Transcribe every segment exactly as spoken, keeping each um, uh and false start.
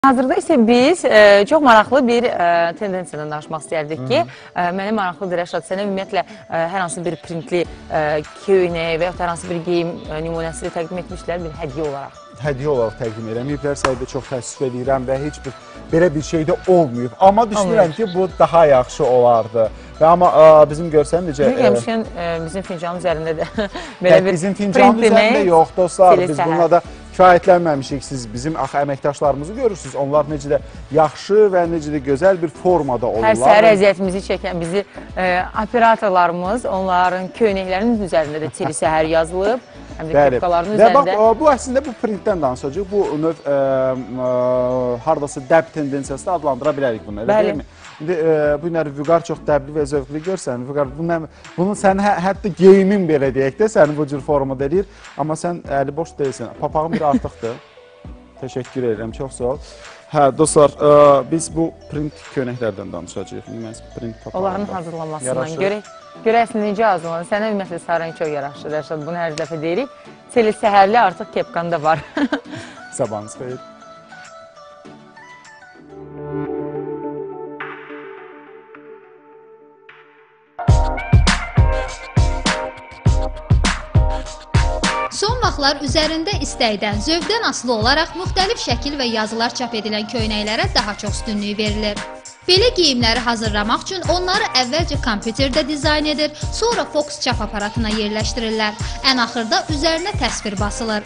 Hazırda isə biz e, çox maraqlı bir e, tendensiyadan danışmaq istəyərdik ki, e, mənə maraqlıdır Rəşad, sənə ümumiyyətlə e, hər hansı bir printli e, köynək və yaxud hər hansı bir geyim e, nümunəsi təqdim etmişlər bir hədiyyə olaraq. Hədiyyə olaraq təqdim edəməyiblər, səhədə çox təəssüf edirəm və heç bir belə bir şey də olmayıb. Amma düşünürəm ki, bu daha yaxşı olardı. Və amma ə, bizim görsən necə... Gəlmişkən e, bizim fincanın üzərində də belə bir bizim fincanın üzərində yox, dostlar. Biz bununla da kifayətlənməmişik. Siz bizim axı əməkdaşlarımızı görürsünüz. Onlar necə də yaxşı və necə də gözəl bir formada olurlar. Hər səhər əziyyətimizi çəkən bizi e, operatorlarımız, onların köynəklərinin üzərində də Çeli Səhər yazılıb. Həm də kepkaların üzərində. Bax, bu əslində bu printdən danışacaq. Bu növ ə, ə, haradasa dəb tendensiyası da adlandıra bilərik bunları. Bəli. İndi ə, bu günləri Vüqar çox dəbli və zövqlü görsən. Vüqar, bunun, bunun sən hə, hətta geyimin belə deyək də səni bu cür formada eləyir. Amma sən əli boş deyilsən. Papağın biri artıqdır. Təşəkkür edirəm, çox sağ ol. Hə, dostlar, ə, biz bu print köynəklərdən danışacağıq. Onların hazırlanmasından görək. Görəsin necə hazırlanır. Sənə ümumiyyətlə sarı rəng çox yaraşır. Rəşad, bunu hər dəfə deyirik. Çeli Səhərli artıq kepkan da var. Sabahınız xeyir. Son vaxtlar üzərində istəkdən, zövqdən asılı olaraq müxtəlif şəkil və yazılar çap edilən köynəklərə daha çox üstünlük verilir. Belə geyimləri hazırlamaq üçün onları əvvəlcə kompüterdə dizayn edir, sonra Fox çap aparatına yerləşdirirlər. Ən axırda üzərinə təsvir basılır.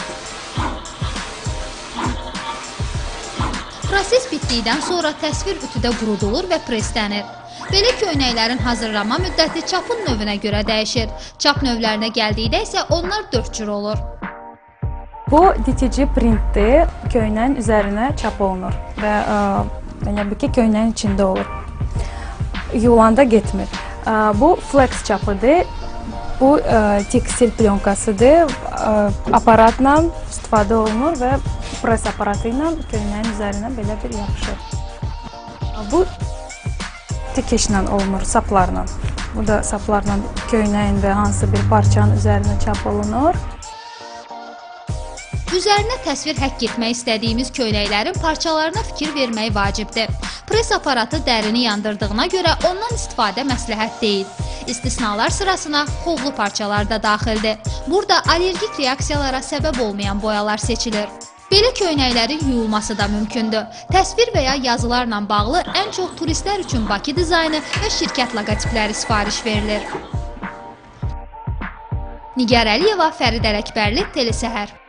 Proses bitdikdən sonra təsvir ütüdə qurudulur və preslənir. Belə köynəklərin hazırlanma müddəti çapın növünə görə dəyişir. Çap növlərinə gəldikdə isə onlar dörd cür olur. Bu ditici printdir, köynəyin üzərinə çap olunur və yəni bu ki köynəyin içində olur. Yulanda getmir. Bu flex çapıdır. Bu tekstil plonkasıdır. Aparatla istifadə olunur və pres aparatı ilə köynəyin üzərinə belə bir yapışır. Bu tikişlə olunur, saplarla. Bu da saplarla köynəyin və hansı bir parçanın üzərinə çap olunur. Üzərinə təsvir həkk etmək istədiyimiz köynəklərin parçalarına fikir vermək vacibdir. Pres aparatı dərini yandırdığına görə ondan istifadə məsləhət deyil. İstisnalar sırasına xovlu parçalar da daxildir. Burada allergik reaksiyalara səbəb olmayan boyalar seçilir. Belə köynəklərin yuyulması da mümkündür. Təsvir və ya yazılarla bağlı ən çox turistlər üçün Bakı dizaynı və şirkət loqotipləri sifariş verilir. Nigar Əliyeva, Fərid Ələkbərli, Teli Səhər.